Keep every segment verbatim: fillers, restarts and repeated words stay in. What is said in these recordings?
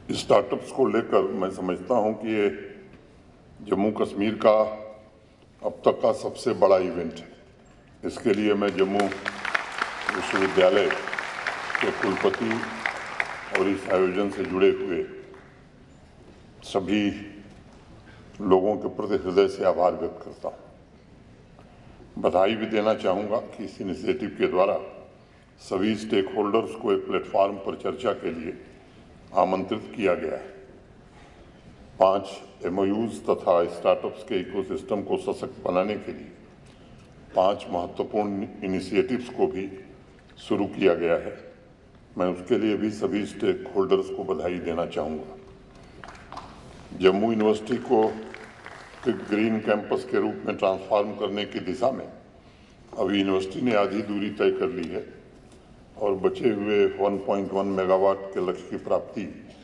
Startups को लेकर मैं समझता हूं कि ये जम्मू कश्मीर का अब तक का सबसे बड़ा इवेंट है। इसके लिए मैं जम्मू विश्वविद्यालय के कुलपति और इस आयोजन से जुड़े हुए सभी लोगों के प्रति हृदय से आभार व्यक्त करता हूं। बधाई भी देना चाहूँगा कि इस इनिशिएटिव के द्वारा सभी स्टेक होल्डर्स को एक प्लेटफॉर्म पर चर्चा के लिए आमंत्रित किया गया है। पांच एमओयूज तथा स्टार्टअप्स के इकोसिस्टम को सशक्त बनाने के लिए पांच महत्वपूर्ण इनिशिएटिव्स को भी शुरू किया गया है। मैं उसके लिए भी सभी स्टेक होल्डर्स को बधाई देना चाहूँगा। जम्मू यूनिवर्सिटी को ग्रीन कैंपस के रूप में ट्रांसफॉर्म करने की दिशा में अभी यूनिवर्सिटी ने आधी दूरी तय कर ली है और बचे हुए एक पॉइंट एक मेगावाट के लक्ष्य की प्राप्ति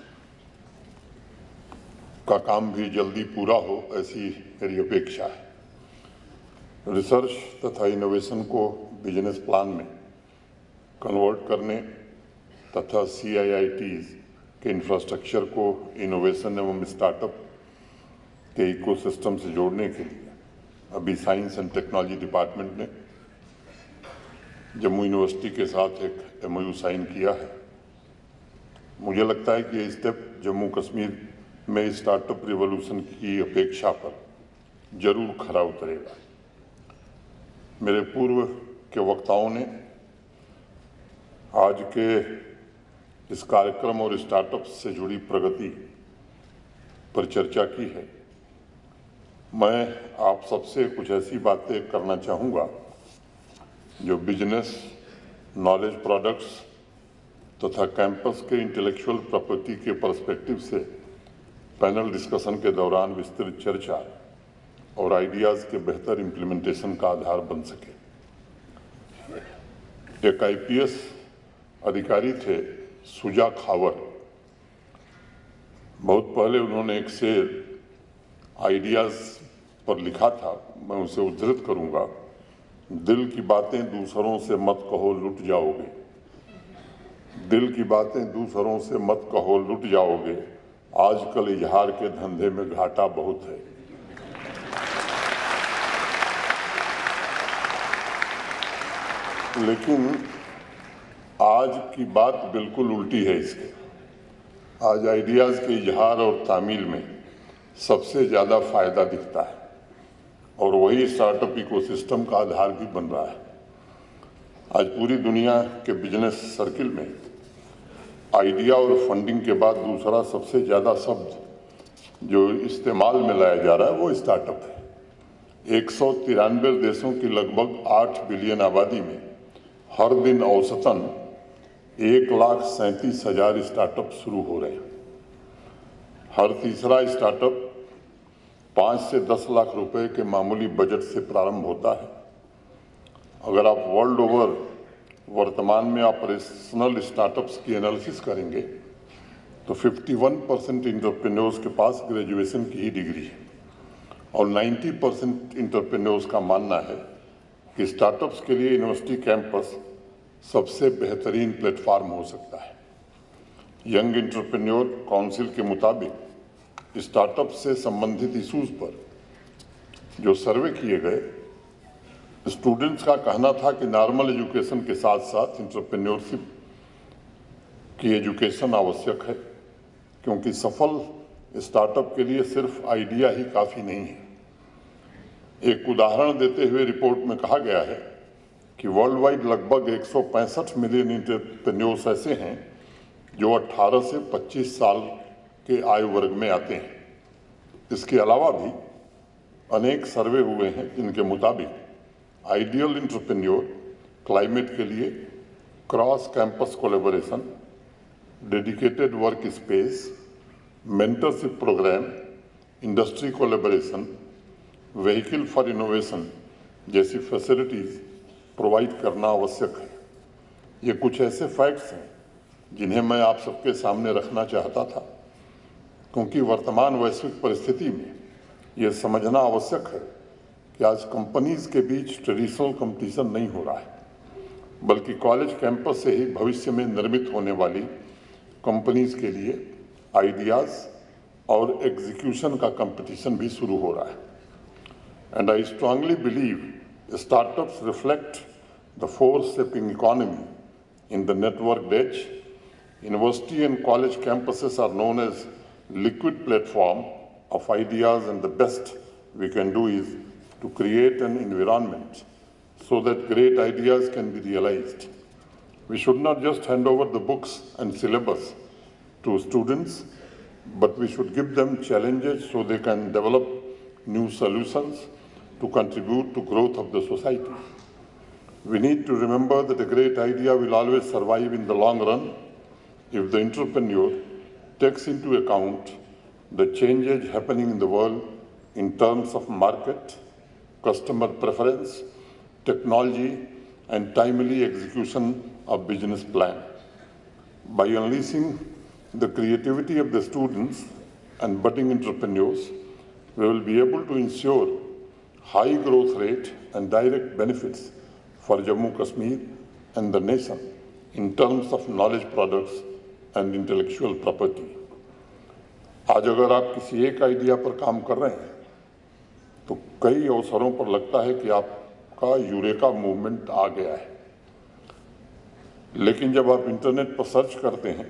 का काम भी जल्दी पूरा हो, ऐसी मेरी अपेक्षा है। रिसर्च तथा इनोवेशन को बिजनेस प्लान में कन्वर्ट करने तथा सी आई आई टीज़ के इंफ्रास्ट्रक्चर को इनोवेशन एवं स्टार्टअप के इकोसिस्टम से जोड़ने के लिए अभी साइंस एंड टेक्नोलॉजी डिपार्टमेंट ने जम्मू यूनिवर्सिटी के साथ एक एमओयू साइन किया है। मुझे लगता है कि ये स्टेप जम्मू कश्मीर में स्टार्टअप रिवॉल्यूशन की अपेक्षा पर जरूर खरा उतरेगा। मेरे पूर्व के वक्ताओं ने आज के इस कार्यक्रम और स्टार्टअप से जुड़ी प्रगति पर चर्चा की है। मैं आप सबसे कुछ ऐसी बातें करना चाहूँगा जो बिजनेस, नॉलेज प्रोडक्ट्स तथा कैंपस के इंटेलेक्चुअल प्रॉपर्टी के पर्सपेक्टिव से पैनल डिस्कशन के दौरान विस्तृत चर्चा और आइडियाज़ के बेहतर इम्प्लीमेंटेशन का आधार बन सके। एक आई पी एस अधिकारी थे सुजा खावर। बहुत पहले उन्होंने एक शेर आइडियाज़ पर लिखा था, मैं उसे उद्धृत करूँगा। दिल की बातें दूसरों से मत कहो, लुट जाओगे। दिल की बातें दूसरों से मत कहो, लुट जाओगे। आजकल इजहार के धंधे में घाटा बहुत है। लेकिन आज की बात बिल्कुल उल्टी है इसके। आज आइडियाज़ के इजहार और तामील में सबसे ज़्यादा फायदा दिखता है और वही स्टार्टअप इकोसिस्टम का आधार भी बन रहा है। आज पूरी दुनिया के बिजनेस सर्किल में आइडिया और फंडिंग के बाद दूसरा सबसे ज़्यादा शब्द जो इस्तेमाल में लाया जा रहा है वो स्टार्टअप है। एक सौ तिरानवे देशों की लगभग आठ बिलियन आबादी में हर दिन औसतन एक लाख सैंतीस हजार स्टार्टअप शुरू हो रहे हैं। हर तीसरा स्टार्टअप पाँच से दस लाख रुपए के मामूली बजट से प्रारंभ होता है। अगर आप वर्ल्ड ओवर वर्तमान में ऑपरेशनल स्टार्टअप्स की एनालिसिस करेंगे तो इक्यावन परसेंट इंटरप्रेन्योर्स के पास ग्रेजुएशन की ही डिग्री है और नब्बे परसेंट इंटरप्रेन्योर्स का मानना है कि स्टार्टअप्स के लिए यूनिवर्सिटी कैंपस सबसे बेहतरीन प्लेटफॉर्म हो सकता है। यंग इंटरप्रेन्योर काउंसिल के मुताबिक स्टार्टअप से संबंधित इश्यूज पर जो सर्वे किए गए, स्टूडेंट्स का कहना था कि नॉर्मल एजुकेशन के साथ साथ इंटरप्रेन्योरशिप की एजुकेशन आवश्यक है, क्योंकि सफल स्टार्टअप के लिए सिर्फ आइडिया ही काफ़ी नहीं है। एक उदाहरण देते हुए रिपोर्ट में कहा गया है कि वर्ल्ड वाइड लगभग एक सौ पैंसठ मिलियन इंटरप्रेन्योर्स ऐसे हैं जो अठारह से पच्चीस साल के आयु वर्ग में आते हैं। इसके अलावा भी अनेक सर्वे हुए हैं जिनके मुताबिक आइडियल इंटरप्रेन्योर क्लाइमेट के लिए cross campus collaboration, dedicated work space, mentorship program, industry collaboration, vehicle for innovation जैसी फैसिलिटीज़ प्रोवाइड करना आवश्यक है। ये कुछ ऐसे फैक्ट्स हैं जिन्हें मैं आप सबके सामने रखना चाहता था, क्योंकि वर्तमान वैश्विक परिस्थिति में यह समझना आवश्यक है कि आज कंपनीज के बीच ट्रेडिशनल कंपटीशन नहीं हो रहा है, बल्कि कॉलेज कैंपस से ही भविष्य में निर्मित होने वाली कंपनीज के लिए आइडियाज और एग्जीक्यूशन का कंपटीशन भी शुरू हो रहा है। And I strongly believe startups reflect the force shaping economy in the network edge. University and college campuses are known as liquid platform of ideas, and the best we can do is to create an environment so that great ideas can be realized. We should not just hand over the books and syllabus to students, but we should give them challenges so they can develop new solutions to contribute to growth of the society. We need to remember that a great idea will always survive in the long run if the entrepreneur takes into account the changes happening in the world in terms of market, customer preference, technology, and timely execution of business plan. By unleashing the creativity of the students and budding entrepreneurs, we will be able to ensure high growth rate and direct benefits for Jammu Kashmir and the nation in terms of knowledge products and intellectual property. आज अगर आप किसी एक idea पर काम कर रहे हैं तो कई अवसरों पर लगता है कि आपका यूरेका मूवमेंट आ गया है, लेकिन जब आप इंटरनेट पर सर्च करते हैं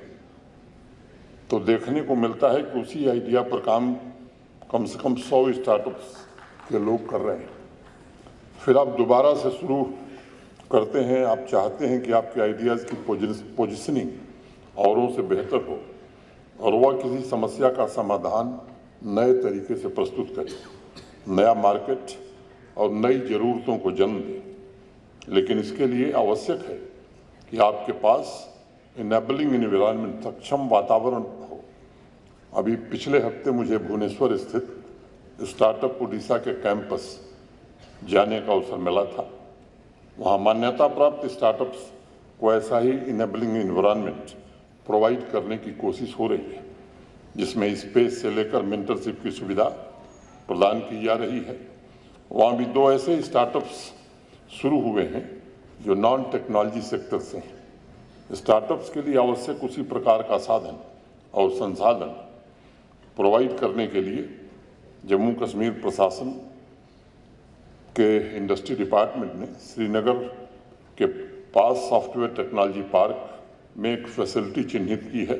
तो देखने को मिलता है कि उसी आइडिया पर काम कम से कम सौ स्टार्टअप्स के लोग कर रहे हैं। फिर आप दोबारा से शुरू करते हैं, आप चाहते हैं कि आपके आइडियाज़ की पोजिशनिंग औरों से बेहतर हो और वह किसी समस्या का समाधान नए तरीके से प्रस्तुत करे, नया मार्केट और नई ज़रूरतों को जन्म दे। लेकिन इसके लिए आवश्यक है कि आपके पास इनेबलिंग एनवायरनमेंट, सक्षम वातावरण हो। अभी पिछले हफ्ते मुझे भुवनेश्वर स्थित स्टार्टअप उड़ीसा के कैंपस जाने का अवसर मिला था। वहाँ मान्यता प्राप्त स्टार्टअप्स को ऐसा ही इनेबलिंग एनवायरनमेंट प्रोवाइड करने की कोशिश हो रही है, जिसमें स्पेस से लेकर मेंटरशिप की सुविधा प्रदान की जा रही है। वहाँ भी दो ऐसे स्टार्टअप्स शुरू हुए हैं जो नॉन टेक्नोलॉजी सेक्टर से हैं। स्टार्टअप्स के लिए आवश्यक उसी प्रकार का साधन और संसाधन प्रोवाइड करने के लिए जम्मू कश्मीर प्रशासन के इंडस्ट्री डिपार्टमेंट ने श्रीनगर के पास सॉफ्टवेयर टेक्नोलॉजी पार्क में एक फैसिलिटी चिन्हित की है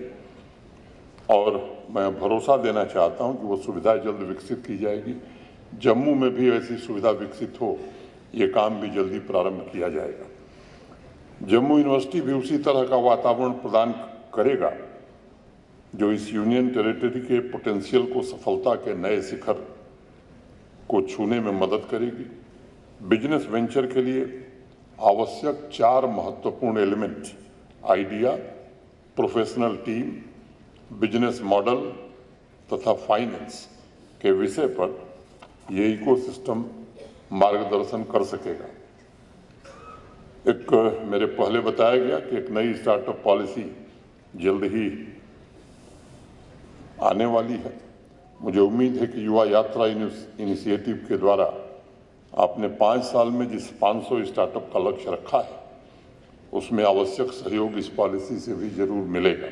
और मैं भरोसा देना चाहता हूं कि वो सुविधा जल्द विकसित की जाएगी। जम्मू में भी ऐसी सुविधा विकसित हो, ये काम भी जल्दी प्रारंभ किया जाएगा। जम्मू यूनिवर्सिटी भी उसी तरह का वातावरण प्रदान करेगा जो इस यूनियन टेरिटरी के पोटेंशियल को सफलता के नए शिखर को छूने में मदद करेगी। बिजनेस वेंचर के लिए आवश्यक चार महत्वपूर्ण element idea, professional team, business model तथा फाइनेंस के विषय पर ये इकोसिस्टम मार्गदर्शन कर सकेगा। एक मेरे पहले बताया गया कि एक नई स्टार्टअप पॉलिसी जल्द ही आने वाली है। मुझे उम्मीद है कि युवा यात्रा इनिशिएटिव के द्वारा आपने पाँच साल में जिस पाँच सौ स्टार्टअप का लक्ष्य रखा है उसमें आवश्यक सहयोग इस पॉलिसी से भी जरूर मिलेगा।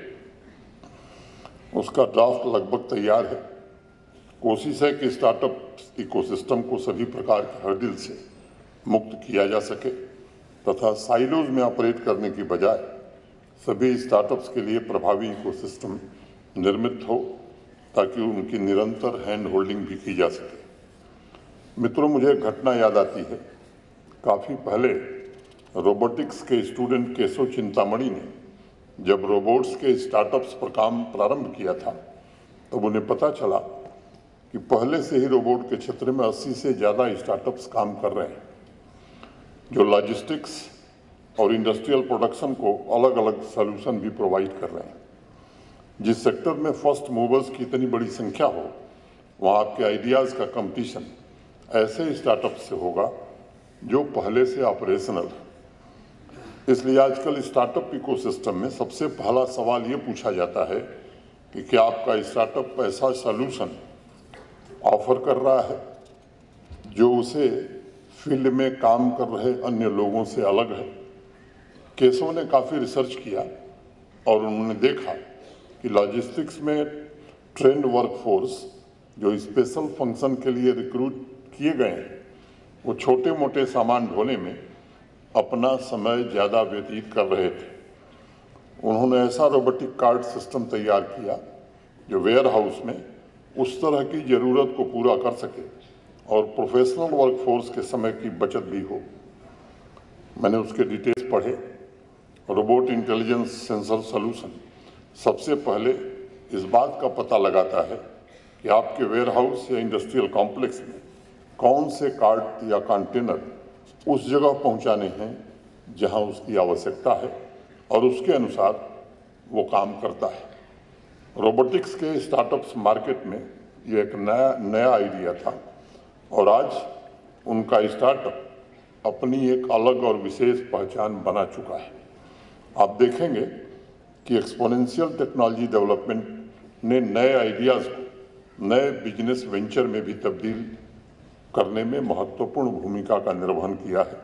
उसका ड्राफ्ट लगभग तैयार है। कोशिश है कि स्टार्टअप इकोसिस्टम को सभी प्रकार के हर्डल से मुक्त किया जा सके तथा साइलोज में ऑपरेट करने की बजाय सभी स्टार्टअप्स के लिए प्रभावी इकोसिस्टम निर्मित हो ताकि उनकी निरंतर हैंड होल्डिंग भी की जा सके। मित्रों, मुझे एक घटना याद आती है। काफ़ी पहले रोबोटिक्स के स्टूडेंट केशव चिंतामणि ने जब रोबोट्स के स्टार्टअप्स पर काम प्रारंभ किया था तब उन्हें पता चला कि पहले से ही रोबोट के क्षेत्र में अस्सी से ज़्यादा स्टार्टअप्स काम कर रहे हैं जो लॉजिस्टिक्स और इंडस्ट्रियल प्रोडक्शन को अलग अलग सॉल्यूशन भी प्रोवाइड कर रहे हैं। जिस सेक्टर में फर्स्ट मूवर्स की इतनी बड़ी संख्या हो वहाँ आपके आइडियाज़ का कंपटीशन ऐसे स्टार्टअप से होगा जो पहले से ऑपरेशनल है। इसलिए आजकल स्टार्टअप इकोसिस्टम में सबसे पहला सवाल ये पूछा जाता है कि क्या आपका स्टार्टअप ऐसा सॉल्यूशन ऑफर कर रहा है जो उसे फील्ड में काम कर रहे अन्य लोगों से अलग है। केशव ने काफ़ी रिसर्च किया और उन्होंने देखा कि लॉजिस्टिक्स में ट्रेंड वर्कफोर्स जो स्पेशल फंक्शन के लिए रिक्रूट किए गए हैं वो छोटे मोटे सामान ढोने में अपना समय ज़्यादा व्यतीत कर रहे थे। उन्होंने ऐसा रोबोटिक कार्ड सिस्टम तैयार किया जो वेयर हाउस में उस तरह की ज़रूरत को पूरा कर सके और प्रोफेशनल वर्कफोर्स के समय की बचत भी हो। मैंने उसके डिटेल्स पढ़े। रोबोट इंटेलिजेंस सेंसर सॉल्यूशन सबसे पहले इस बात का पता लगाता है कि आपके वेयर हाउस या इंडस्ट्रियल कॉम्प्लेक्स में कौन से कार्ड या कंटेनर उस जगह पहुंचाने हैं जहां उसकी आवश्यकता है और उसके अनुसार वो काम करता है। रोबोटिक्स के स्टार्टअप्स मार्केट में ये एक नया नया आइडिया था और आज उनका स्टार्टअप अपनी एक अलग और विशेष पहचान बना चुका है। आप देखेंगे कि एक्सपोनेंशियल टेक्नोलॉजी डेवलपमेंट ने नए आइडियाज़ को नए बिजनेस वेंचर में भी तब्दील करने में महत्वपूर्ण भूमिका का निर्वहन किया है।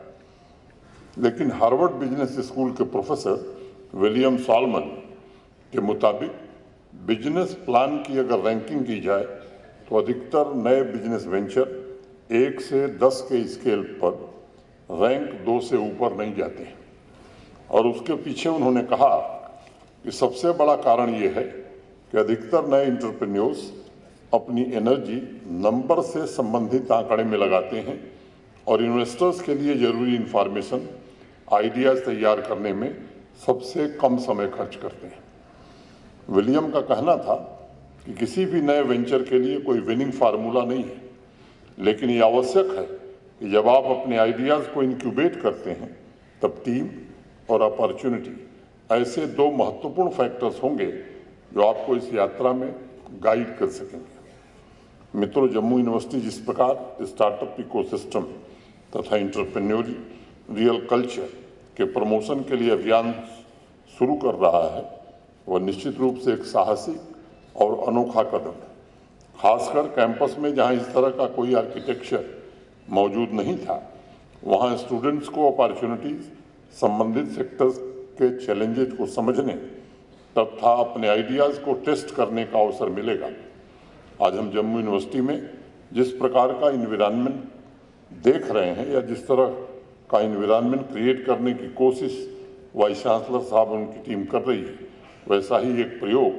लेकिन हार्वर्ड बिजनेस स्कूल के प्रोफेसर विलियम सॉलमन के मुताबिक बिजनेस प्लान की अगर रैंकिंग की जाए तो अधिकतर नए बिजनेस वेंचर एक से दस के स्केल पर रैंक दो से ऊपर नहीं जाते हैं। और उसके पीछे उन्होंने कहा कि सबसे बड़ा कारण ये है कि अधिकतर नए एंटरप्रेन्योर्स अपनी एनर्जी नंबर से संबंधित आंकड़े में लगाते हैं और इन्वेस्टर्स के लिए जरूरी इंफॉर्मेशन आइडियाज तैयार करने में सबसे कम समय खर्च करते हैं। विलियम का कहना था कि किसी भी नए वेंचर के लिए कोई विनिंग फार्मूला नहीं है, लेकिन ये आवश्यक है कि जब आप अपने आइडियाज़ को इंक्यूबेट करते हैं तब टीम और अपॉर्चुनिटी ऐसे दो महत्वपूर्ण फैक्टर्स होंगे जो आपको इस यात्रा में गाइड कर सकेंगे। मित्रों, जम्मू यूनिवर्सिटी जिस प्रकार स्टार्टअप इकोसिस्टम तथा एंटरप्रेन्योरियल कल्चर के प्रमोशन के लिए अभियान शुरू कर रहा है वह निश्चित रूप से एक साहसिक और अनोखा कदम है। खासकर कैंपस में जहां इस तरह का कोई आर्किटेक्चर मौजूद नहीं था, वहां स्टूडेंट्स को अपॉर्चुनिटीज, संबंधित सेक्टर्स के चैलेंजेस को समझने तथा अपने आइडियाज़ को टेस्ट करने का अवसर मिलेगा। आज हम जम्मू यूनिवर्सिटी में जिस प्रकार का इन्वायरमेंट देख रहे हैं या जिस तरह का इन्वायरमेंट क्रिएट करने की कोशिश वाइस चांसलर साहब उनकी टीम कर रही है, वैसा ही एक प्रयोग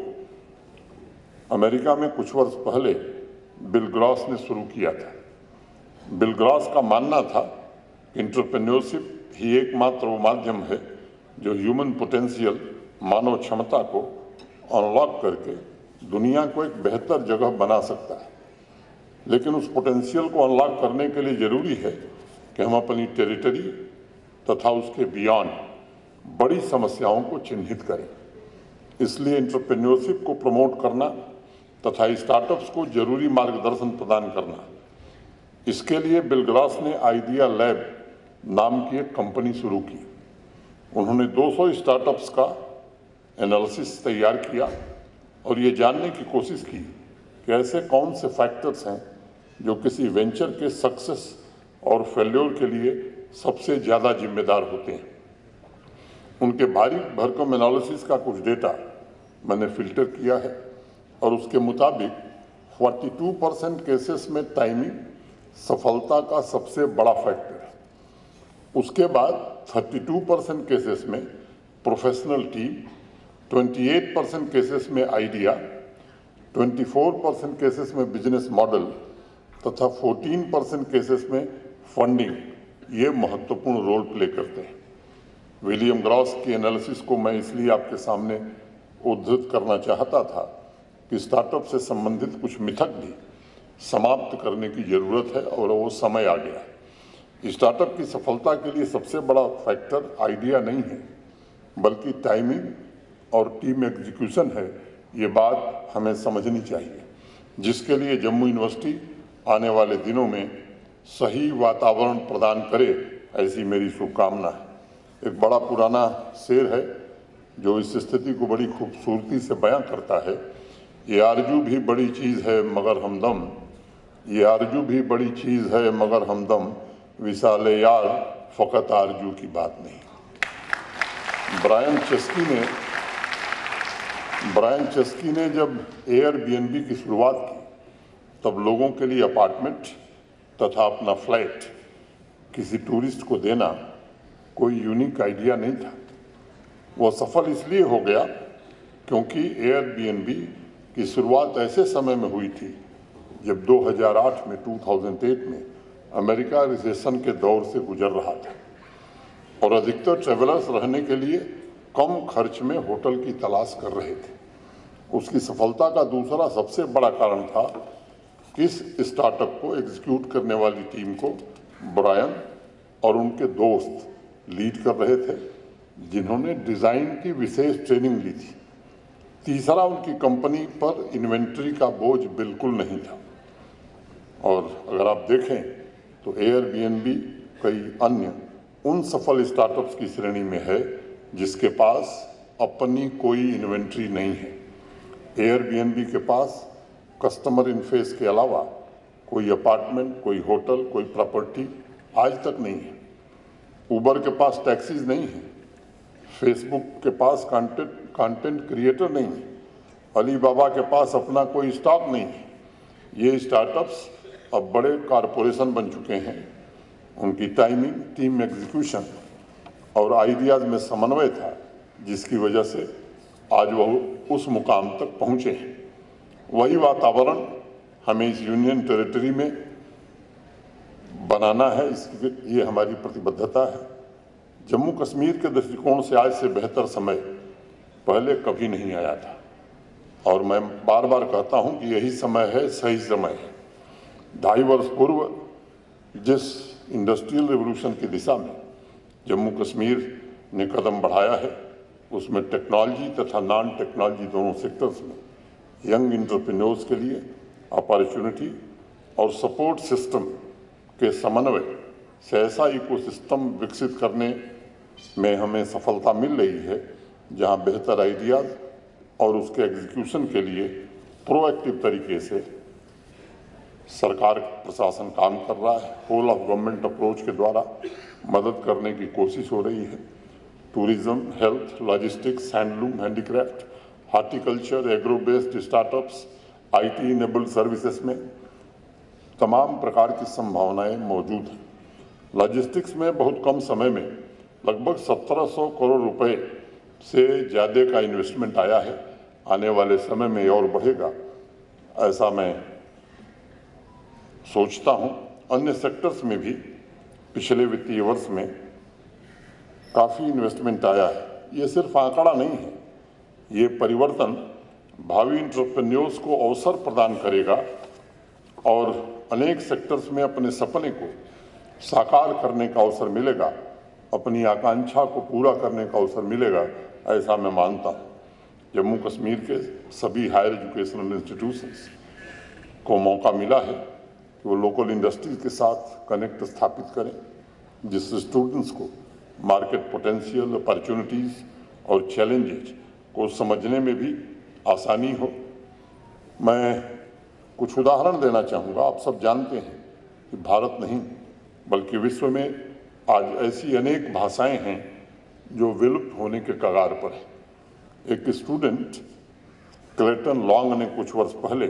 अमेरिका में कुछ वर्ष पहले बिल ग्रॉस ने शुरू किया था। बिल ग्रॉस का मानना था कि एंटरप्रेन्योरशिप ही एकमात्र वो माध्यम है जो ह्यूमन पोटेंशियल, मानव क्षमता को अनलॉक करके दुनिया को एक बेहतर जगह बना सकता है। लेकिन उस पोटेंशियल को अनलॉक करने के लिए ज़रूरी है कि हम अपनी टेरिटरी तथा उसके बियॉन्ड बड़ी समस्याओं को चिन्हित करें। इसलिए एंटरप्रेन्योरशिप को प्रमोट करना तथा स्टार्टअप्स को जरूरी मार्गदर्शन प्रदान करना, इसके लिए बिल ग्रॉस ने आइडिया लैब नाम की एक कंपनी शुरू की। उन्होंने दो सौ स्टार्टअप्स का एनालिसिस तैयार किया और ये जानने की कोशिश की कि ऐसे कौन से फैक्टर्स हैं जो किसी वेंचर के सक्सेस और फेल्योर के लिए सबसे ज़्यादा जिम्मेदार होते हैं। उनके बारीक भरकम एनालिसिस का कुछ डेटा मैंने फिल्टर किया है और उसके मुताबिक बयालीस परसेंट केसेस में टाइमिंग सफलता का सबसे बड़ा फैक्टर है। उसके बाद बत्तीस परसेंट केसेस में प्रोफेशनल टीम, अट्ठाईस परसेंट केसेस में आइडिया, चौबीस परसेंट केसेस में बिजनेस मॉडल तथा चौदह परसेंट केसेस में फंडिंग ये महत्वपूर्ण रोल प्ले करते हैं। विलियम ग्रॉस की एनालिसिस को मैं इसलिए आपके सामने उद्धृत करना चाहता था कि स्टार्टअप से संबंधित कुछ मिथक भी समाप्त करने की ज़रूरत है और वो समय आ गया है। स्टार्टअप की सफलता के लिए सबसे बड़ा फैक्टर आइडिया नहीं है बल्कि टाइमिंग और टीम एग्जीक्यूशन है। ये बात हमें समझनी चाहिए, जिसके लिए जम्मू यूनिवर्सिटी आने वाले दिनों में सही वातावरण प्रदान करे, ऐसी मेरी शुभकामना है। एक बड़ा पुराना शेर है जो इस स्थिति को बड़ी खूबसूरती से बयां करता है। ये आरजू भी बड़ी चीज़ है मगर हमदम, ये आरजू भी बड़ी चीज़ है मगर हमदम, विशाले यार फ़कत आरजू की बात नहीं। ब्रायन चेस्की ने ब्रायन चस्की ने जब एयरबीएनबी की शुरुआत की तब लोगों के लिए अपार्टमेंट तथा अपना फ्लैट किसी टूरिस्ट को देना कोई यूनिक आइडिया नहीं था। वो सफल इसलिए हो गया क्योंकि एयरबीएनबी की शुरुआत ऐसे समय में हुई थी जब दो हज़ार आठ में दो हज़ार आठ में अमेरिका रिसेशन के दौर से गुजर रहा था और अधिकतर ट्रेवलर्स रहने के लिए कम खर्च में होटल की तलाश कर रहे थे। उसकी सफलता का दूसरा सबसे बड़ा कारण था इस स्टार्टअप को एग्जीक्यूट करने वाली टीम को ब्रायन और उनके दोस्त लीड कर रहे थे, जिन्होंने डिज़ाइन की विशेष ट्रेनिंग ली थी। तीसरा, उनकी कंपनी पर इन्वेंट्री का बोझ बिल्कुल नहीं था और अगर आप देखें तो एयरबीएनबी कई अन्य उन सफल स्टार्टअप्स की श्रेणी में है जिसके पास अपनी कोई इन्वेंट्री नहीं है। एयरबीएनबी के पास कस्टमर इनफेस के अलावा कोई अपार्टमेंट, कोई होटल, कोई प्रॉपर्टी आज तक नहीं है। उबर के पास टैक्सीज नहीं है, फेसबुक के पास कंटेंट कंटेंट क्रिएटर नहीं है, अलीबाबा के पास अपना कोई स्टॉक नहीं है। ये स्टार्टअप्स अब बड़े कॉरपोरेशन बन चुके हैं। उनकी टाइमिंग, टीम एग्जीक्यूशन और आइडियाज़ में समन्वय था, जिसकी वजह से आज वह उस मुकाम तक पहुँचे हैं। वही वातावरण हमें इस यूनियन टेरिटरी में बनाना है, इसकी ये हमारी प्रतिबद्धता है। जम्मू कश्मीर के दृष्टिकोण से आज से बेहतर समय पहले कभी नहीं आया था और मैं बार बार कहता हूं कि यही समय है, सही समय है। ढाई वर्ष पूर्व जिस इंडस्ट्रियल रिवोल्यूशन की दिशा में जम्मू कश्मीर ने कदम बढ़ाया है, उसमें टेक्नोलॉजी तथा नॉन टेक्नोलॉजी दोनों सेक्टर्स में यंग एंटरप्रेन्योर्स के लिए अपॉर्चुनिटी और सपोर्ट सिस्टम के समन्वय से ऐसा इकोसिस्टम विकसित करने में हमें सफलता मिल रही है जहां बेहतर आइडियाज़ और उसके एग्जीक्यूशन के लिए प्रोएक्टिव तरीके से सरकार प्रशासन काम कर रहा है। होल ऑफ गवर्नमेंट अप्रोच के द्वारा मदद करने की कोशिश हो रही है। Tourism, health, logistics, handloom, handicraft, horticulture, agro based startups, IT enabled services में तमाम प्रकार की संभावनाएं मौजूद हैं। लॉजिस्टिक्स में बहुत कम समय में लगभग सत्रह सौ करोड़ रुपए से ज़्यादा का इन्वेस्टमेंट आया है। आने वाले समय में और बढ़ेगा, ऐसा मैं सोचता हूं। अन्य सेक्टर्स में भी पिछले वित्तीय वर्ष में काफ़ी इन्वेस्टमेंट आया है। ये सिर्फ आंकड़ा नहीं है, ये परिवर्तन भावी एंटरप्रेन्योर्स को अवसर प्रदान करेगा और अनेक सेक्टर्स में अपने सपने को साकार करने का अवसर मिलेगा, अपनी आकांक्षा को पूरा करने का अवसर मिलेगा, ऐसा मैं मानता हूँ। जम्मू कश्मीर के सभी हायर एजुकेशनल इंस्टीट्यूशंस को मौका मिला है कि वो लोकल इंडस्ट्रीज के साथ कनेक्ट स्थापित करें, जिससे स्टूडेंट्स को मार्केट पोटेंशियल, अपॉर्चुनिटीज़ और चैलेंजेस को समझने में भी आसानी हो। मैं कुछ उदाहरण देना चाहूँगा। आप सब जानते हैं कि भारत नहीं बल्कि विश्व में आज ऐसी अनेक भाषाएं हैं जो विलुप्त होने के कगार पर है। एक स्टूडेंट क्लेटन लॉन्ग ने कुछ वर्ष पहले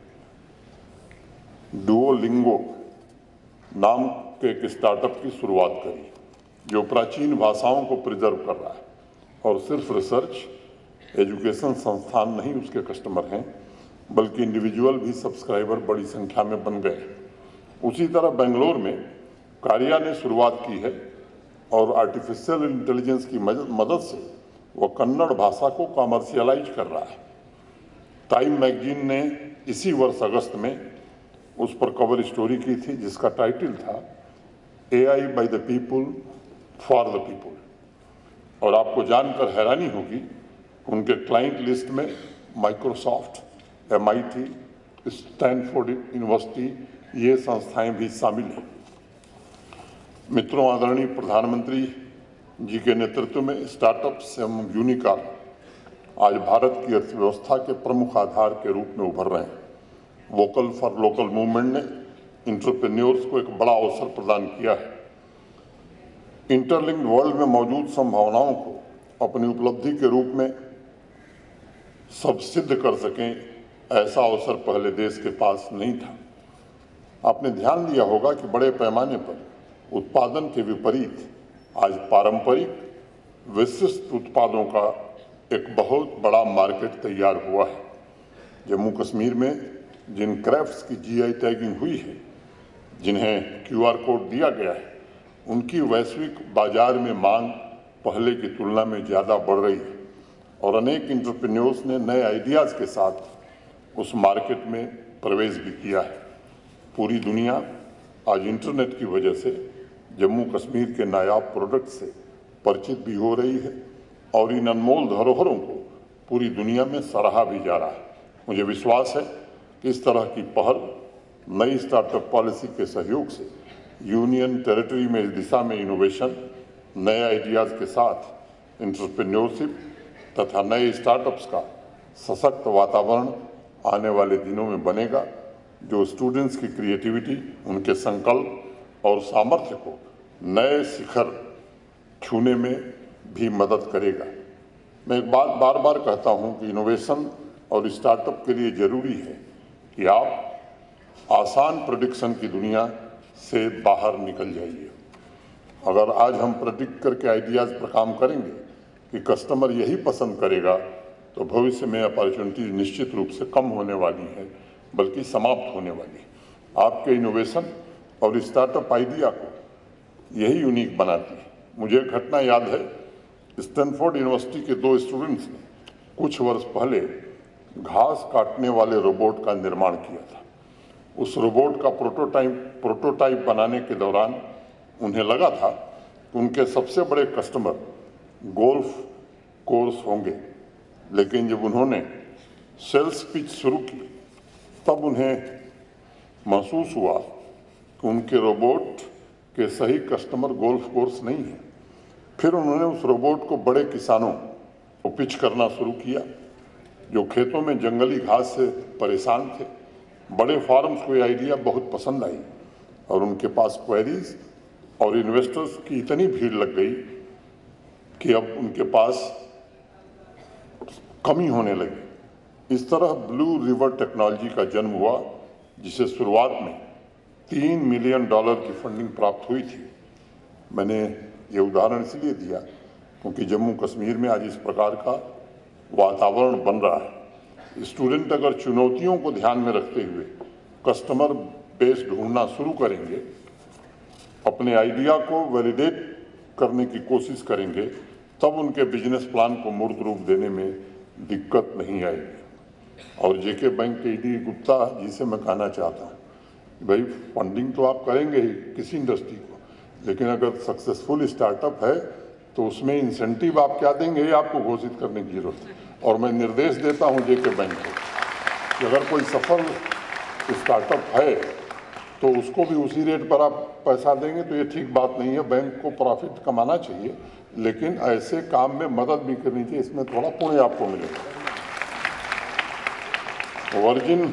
डुओलिंगो नाम के एक स्टार्टअप की शुरुआत करी, जो प्राचीन भाषाओं को प्रिजर्व कर रहा है और सिर्फ रिसर्च एजुकेशन संस्थान नहीं उसके कस्टमर हैं, बल्कि इंडिविजुअल भी सब्सक्राइबर बड़ी संख्या में बन गए। उसी तरह बेंगलोर में कार्या ने शुरुआत की है और आर्टिफिशियल इंटेलिजेंस की मदद से वह कन्नड़ भाषा को कॉमर्शियलाइज कर रहा है। टाइम मैगजीन ने इसी वर्ष अगस्त में उस पर कवर स्टोरी की थी, जिसका टाइटल था A I by the people for the people. और आपको जानकर हैरानी होगी, उनके क्लाइंट लिस्ट में Microsoft, M I T, Stanford university, ये संस्थाएं भी शामिल हैं। मित्रों, आदरणीय प्रधानमंत्री जी के नेतृत्व में स्टार्टअप्स एवं यूनिकॉर्न आज भारत की अर्थव्यवस्था के प्रमुख आधार के रूप में उभर रहे हैं। वोकल फॉर लोकल मूवमेंट ने एंटरप्रेन्योर्स को एक बड़ा अवसर प्रदान किया है। इंटरलिंक्ड वर्ल्ड में मौजूद संभावनाओं को अपनी उपलब्धि के रूप में सब सिद्ध कर सकें, ऐसा अवसर पहले देश के पास नहीं था। आपने ध्यान दिया होगा कि बड़े पैमाने पर उत्पादन के विपरीत आज पारंपरिक विशिष्ट उत्पादों का एक बहुत बड़ा मार्केट तैयार हुआ है। जम्मू कश्मीर में जिन क्राफ्ट्स की जीआई टैगिंग हुई है, जिन्हें क्यूआर कोड दिया गया है, उनकी वैश्विक बाजार में मांग पहले की तुलना में ज़्यादा बढ़ रही है और अनेक एंटरप्रेन्योर्स ने नए आइडियाज़ के साथ उस मार्केट में प्रवेश भी किया है। पूरी दुनिया आज इंटरनेट की वजह से जम्मू कश्मीर के नायाब प्रोडक्ट से परिचित भी हो रही है और इन अनमोल धरोहरों को पूरी दुनिया में सराहा भी जा रहा है। मुझे विश्वास है कि इस तरह की पहल नई स्टार्टअप पॉलिसी के सहयोग से यूनियन टेरिटरी में इस दिशा में इनोवेशन, नए आइडियाज़ के साथ एंटरप्रेन्योरशिप तथा नए स्टार्टअप्स का सशक्त वातावरण आने वाले दिनों में बनेगा, जो स्टूडेंट्स की क्रिएटिविटी, उनके संकल्प और सामर्थ्य को नए शिखर छूने में भी मदद करेगा। मैं एक बात बार बार कहता हूं कि इनोवेशन और स्टार्टअप के लिए जरूरी है कि आप आसान प्रेडिक्शन की दुनिया से बाहर निकल जाइए। अगर आज हम प्रेडिक्ट करके आइडियाज़ पर काम करेंगे कि कस्टमर यही पसंद करेगा, तो भविष्य में अपॉर्चुनिटीज निश्चित रूप से कम होने वाली है, बल्कि समाप्त होने वाली है। आपके इनोवेशन और स्टार्टअप आइडिया को यही यूनिक बनाती है। मुझे एक घटना याद है, स्टैनफोर्ड यूनिवर्सिटी के दो स्टूडेंट्स ने कुछ वर्ष पहले घास काटने वाले रोबोट का निर्माण किया था। उस रोबोट का प्रोटोटाइप प्रोटोटाइप बनाने के दौरान उन्हें लगा था कि उनके सबसे बड़े कस्टमर गोल्फ कोर्स होंगे, लेकिन जब उन्होंने सेल्स पिच शुरू की तब उन्हें महसूस हुआ कि उनके रोबोट के सही कस्टमर गोल्फ कोर्स नहीं है। फिर उन्होंने उस रोबोट को बड़े किसानों को पिच करना शुरू किया, जो खेतों में जंगली घास से परेशान थे। बड़े फार्म्स को ये आइडिया बहुत पसंद आई और उनके पास क्वेरीज और इन्वेस्टर्स की इतनी भीड़ लग गई कि अब उनके पास कमी होने लगी। इस तरह ब्लू रिवर टेक्नोलॉजी का जन्म हुआ, जिसे शुरुआत में तीन मिलियन डॉलर की फंडिंग प्राप्त हुई थी। मैंने ये उदाहरण इसलिए दिया क्योंकि जम्मू कश्मीर में आज इस प्रकार का वातावरण बन रहा है। स्टूडेंट अगर चुनौतियों को ध्यान में रखते हुए कस्टमर बेस ढूंढना शुरू करेंगे, अपने आइडिया को वैलिडेट करने की कोशिश करेंगे, तब उनके बिजनेस प्लान को मूर्त रूप देने में दिक्कत नहीं आएगी। और जेके बैंक के ईडी गुप्ता जी से मैं कहना चाहता हूँ, भाई फंडिंग तो आप करेंगे ही किसी इंडस्ट्री को, लेकिन अगर सक्सेसफुल स्टार्टअप है तो उसमें इंसेंटिव आप क्या देंगे, ये आपको घोषित करने की जरूरत है। और मैं निर्देश देता हूँ जेके बैंक को कि अगर कोई सफल स्टार्टअप है तो उसको भी उसी रेट पर आप पैसा देंगे तो ये ठीक बात नहीं है। बैंक को प्रॉफिट कमाना चाहिए, लेकिन ऐसे काम में मदद भी करनी चाहिए, इसमें थोड़ा पुण्य आपको मिलेगा। वर्जिन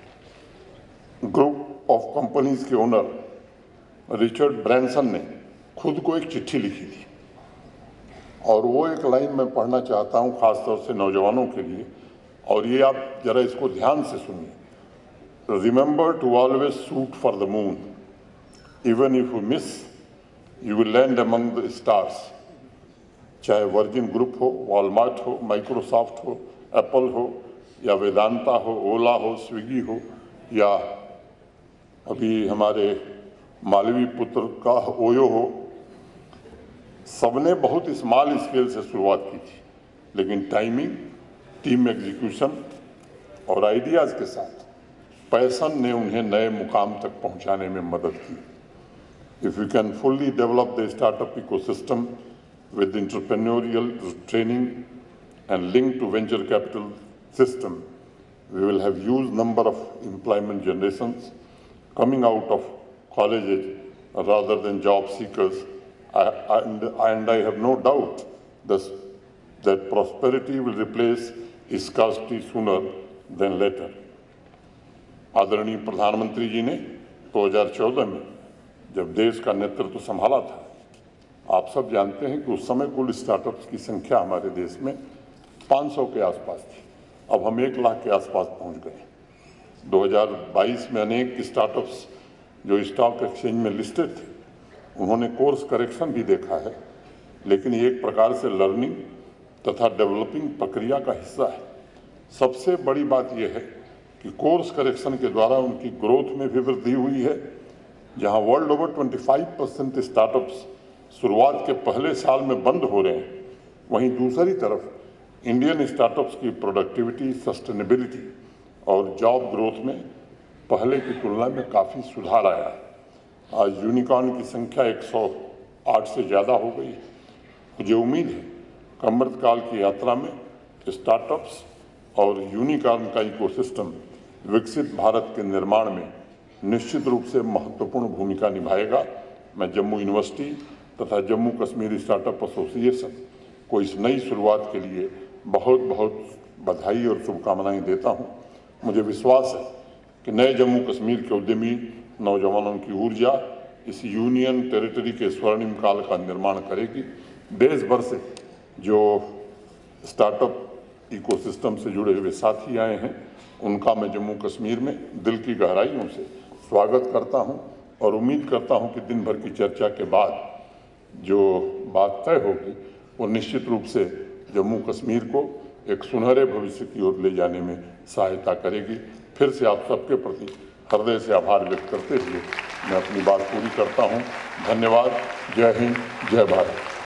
ग्रुप ऑफ कंपनीज के ओनर रिचर्ड ब्रैंसन ने खुद को एक चिट्ठी लिखी थी और वो एक लाइन मैं पढ़ना चाहता हूँ खासतौर से नौजवानों के लिए, और ये आप जरा इसको ध्यान से सुनिए। Remember to always shoot for the moon, even if you miss you will land among the stars. चाहे वर्जिन ग्रुप हो, वॉलमार्ट हो, माइक्रोसॉफ्ट हो, एप्पल हो, या वेदांता हो, ओला हो, स्विगी हो, या अभी हमारे मालवीय पुत्र का ओयो हो, सबने बहुत स्मॉल स्केल से शुरुआत की थी, लेकिन टाइमिंग, टीम एग्जीक्यूशन और आइडियाज़ के साथ पैशन ने उन्हें नए मुकाम तक पहुंचाने में मदद की। If you can fully develop the startup ecosystem with entrepreneurial training and link to venture capital system, we will have huge number of employment generations coming out of colleges rather than job seekers. I, and, and I have no doubt this, that prosperity will replace scarcity sooner than later. आदरणीय प्रधानमंत्री जी ने दो हज़ार चौदह में जब देश का नेतृत्व संभाला था, आप सब जानते हैं कि उस समय कुल स्टार्टअप्स की संख्या हमारे देश में पाँच सौ के आसपास थी। अब हम एक लाख के आसपास पहुंच गए। दो हज़ार बाईस में अनेक स्टार्टअप्स जो स्टॉक एक्सचेंज में लिस्टेड थे, उन्होंने कोर्स करेक्शन भी देखा है, लेकिन ये एक प्रकार से लर्निंग तथा डेवलपिंग प्रक्रिया का हिस्सा है। सबसे बड़ी बात यह है कि कोर्स करेक्शन के द्वारा उनकी ग्रोथ में भी वृद्धि हुई है। जहां वर्ल्ड ओवर पच्चीस परसेंट स्टार्टअप्स शुरुआत के पहले साल में बंद हो रहे हैं, वहीं दूसरी तरफ इंडियन स्टार्टअप्स की प्रोडक्टिविटी, सस्टेनेबिलिटी और जॉब ग्रोथ में पहले की तुलना में काफ़ी सुधार आया है। आज यूनिकॉर्न की संख्या एक सौ आठ से ज़्यादा हो गई। मुझे उम्मीद है कि अमृतकाल की यात्रा में स्टार्टअप्स और यूनिकॉर्न का इकोसिस्टम विकसित भारत के निर्माण में निश्चित रूप से महत्वपूर्ण भूमिका निभाएगा। मैं जम्मू यूनिवर्सिटी तथा जम्मू कश्मीर स्टार्टअप एसोसिएशन को इस नई शुरुआत के लिए बहुत बहुत बधाई और शुभकामनाएं देता हूं। मुझे विश्वास है कि नए जम्मू कश्मीर के उद्यमी नौजवानों की ऊर्जा इस यूनियन टेरिटरी के स्वर्णिम काल का निर्माण करेगी। देश भर से जो स्टार्टअप इकोसिस्टम से जुड़े हुए साथी आए हैं, उनका मैं जम्मू कश्मीर में दिल की गहराइयों से स्वागत करता हूं और उम्मीद करता हूं कि दिन भर की चर्चा के बाद जो बात तय होगी वो निश्चित रूप से जम्मू कश्मीर को एक सुनहरे भविष्य की ओर ले जाने में सहायता करेगी। फिर से आप सबके प्रति हृदय से आभार व्यक्त करते हुए मैं अपनी बात पूरी करता हूं। धन्यवाद। जय हिंद, जय भारत।